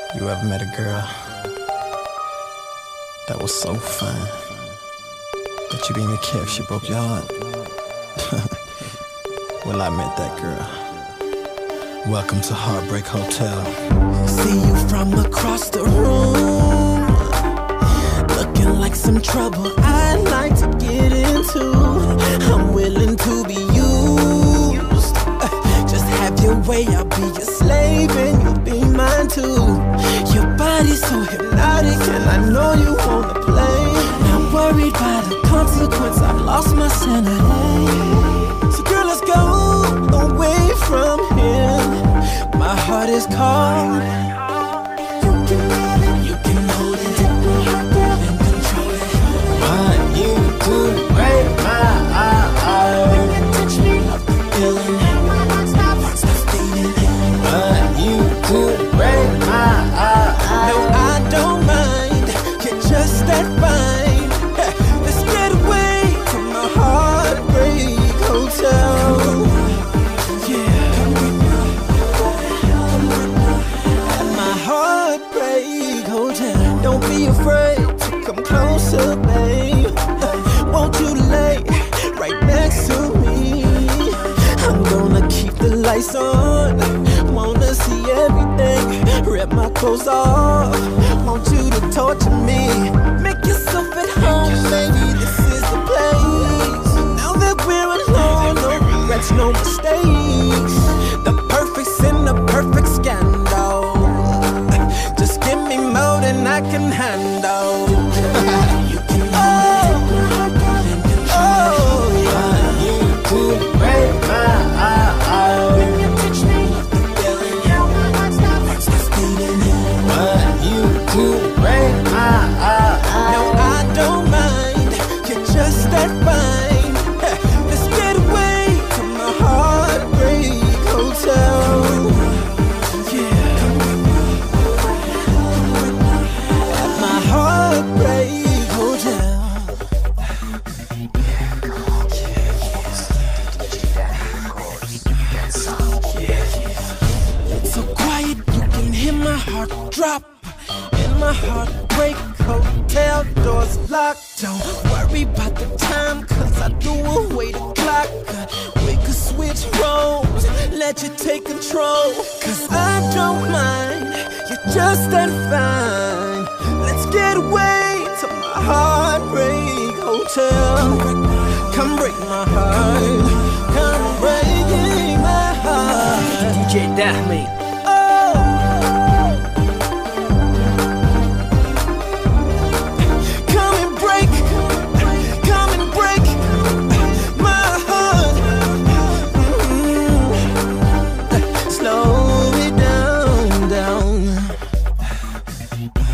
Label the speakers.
Speaker 1: You ever met a girl that was so fine that you didn't even care if she broke your heart? Well, I met that girl. Welcome to Heartbreak Hotel.
Speaker 2: See you from across the room, looking like some trouble I'd like to get into. I'm willing to be used. Just have your way, I'll be your slave and you'll be mine too. Your body's so hypnotic and I know you wanna play. Not worried by the consequence, I've lost my sanity. So girl, let's go away from here. My heart is cold. You can hold it and control it.
Speaker 1: What you do break my heart.
Speaker 2: Touch me, feeling it.
Speaker 1: What you do break my heart.
Speaker 2: No, I don't mind. You're just that fine. Let's get away from my heartbreak hotel. Don't be afraid to come closer, babe. Want you to lay right next to me. I'm gonna keep the lights on. Wanna see everything. Rip my clothes off. Want you to torture me. Make yourself at home, baby. This is the place. Now that we're alone, no regrets, no mistakes. The perfect sin, the perfect scandal. Just give me more than I can handle. You can
Speaker 1: break my heart.
Speaker 2: When you touch me, feeling you. Heart starts beating.
Speaker 1: What you do break my heart.
Speaker 2: No, I don't mind. You're just that fine. Let's get away to my heartbreak hotel. Heartbreak hotel. It's so quiet you can hear my heart drop. In my heartbreak hotel, doors locked. Don't worry about the time, cause I threw away the clock. We could switch roles, let you take control. Cause I don't mind, you're just that fine. Let's get away to my heartbreak hotel. Come break my heart. Come break my heart.
Speaker 3: DJ Dahme.
Speaker 2: Oh. Come and break my heart. Slow it down.